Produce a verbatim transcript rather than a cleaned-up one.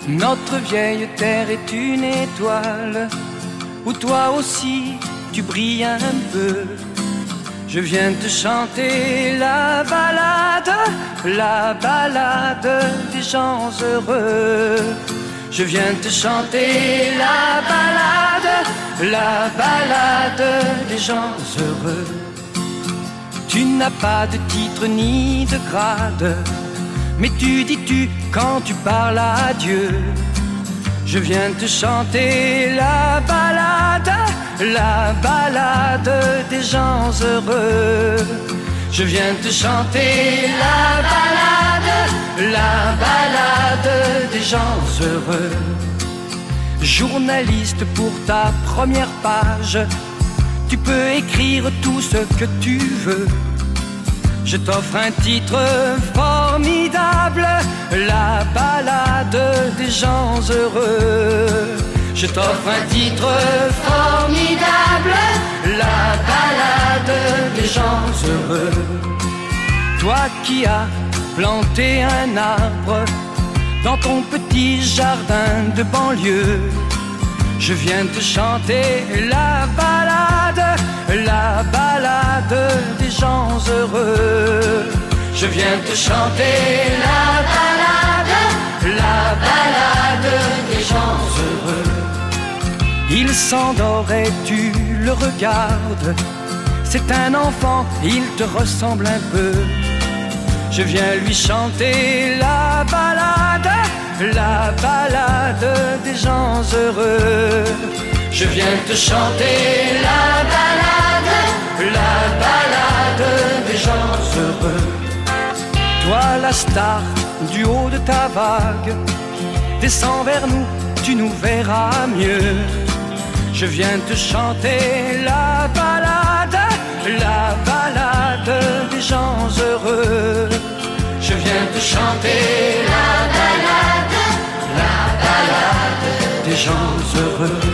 Notre vieille terre est une étoile où toi aussi tu brilles un peu. Je viens te chanter la balade, la balade des gens heureux. Je viens te chanter la balade, la balade des gens heureux. Tu n'as pas de titre ni de grade, mais tu dis tu quand tu parles à Dieu. Je viens te chanter la balade, la balade des gens heureux. Je viens te chanter la balade, la balade des gens heureux. Journaliste pour ta première page, tu peux écrire tout ce que tu veux. Je t'offre un titre formidable, la balade des gens heureux. Je t'offre un titre formidable, la balade des gens heureux. Toi qui as planté un arbre dans ton petit jardin de banlieue, je viens te chanter la balade, la balade des gens heureux. Je viens te chanter la balade, la balade des gens heureux. Il s'endort et tu le regardes, c'est un enfant, il te ressemble un peu. Je viens lui chanter la balade, la balade des gens heureux. Je viens te chanter la balade, la balade des gens heureux. Toi la star du haut de ta vague, descends vers nous, tu nous verras mieux. Je viens te chanter la balade, la balade des gens heureux. Je viens te chanter la balade, la balade des gens heureux.